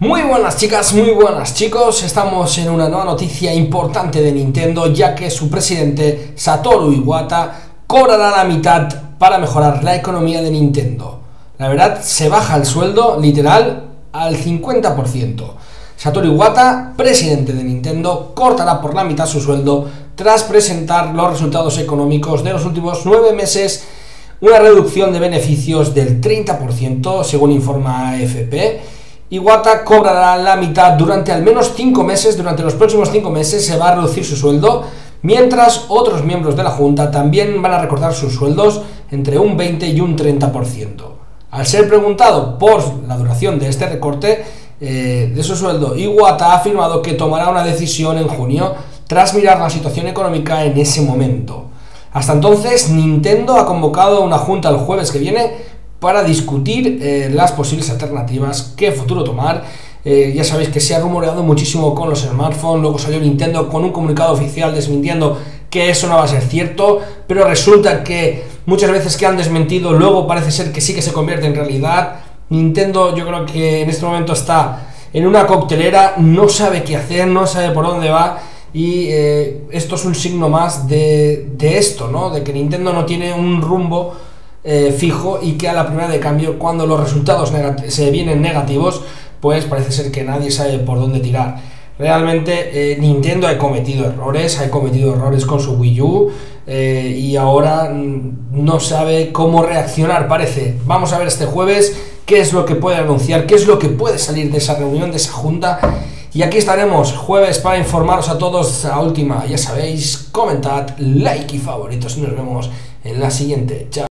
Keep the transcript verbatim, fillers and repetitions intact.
Muy buenas chicas, muy buenas chicos, estamos en una nueva noticia importante de Nintendo, ya que su presidente Satoru Iwata cobrará la mitad para mejorar la economía de Nintendo. La verdad, se baja el sueldo literal al cincuenta por ciento. Satoru Iwata, presidente de Nintendo, cortará por la mitad su sueldo tras presentar los resultados económicos de los últimos nueve meses, una reducción de beneficios del treinta por ciento, según informa A F P. Iwata cobrará la mitad durante al menos cinco meses, durante los próximos cinco meses se va a reducir su sueldo, mientras otros miembros de la Junta también van a recortar sus sueldos entre un veinte y un treinta por ciento. Al ser preguntado por la duración de este recorte eh, de su sueldo, Iwata ha afirmado que tomará una decisión en junio tras mirar la situación económica en ese momento. Hasta entonces, Nintendo ha convocado una junta el jueves que viene para discutir eh, las posibles alternativas, qué futuro tomar. Eh, ya sabéis que se ha rumoreado muchísimo con los smartphones, luego salió Nintendo con un comunicado oficial desmintiendo que eso no va a ser cierto, pero resulta que muchas veces que han desmentido, luego parece ser que sí que se convierte en realidad. Nintendo yo creo que en este momento está en una coctelera, no sabe qué hacer, no sabe por dónde va, y eh, esto es un signo más de, de esto, ¿no? De que Nintendo no tiene un rumbo Eh, fijo, y que a la primera de cambio, cuando los resultados se vienen negativos, pues parece ser que nadie sabe por dónde tirar. Realmente eh, Nintendo ha cometido errores, ha cometido errores con su Wii U eh, y ahora no sabe cómo reaccionar, parece. Vamos a ver este jueves qué es lo que puede anunciar, qué es lo que puede salir de esa reunión, de esa junta, y aquí estaremos jueves para informaros a todos a última. Ya sabéis, comentad, like y favoritos y nos vemos en la siguiente. Chao.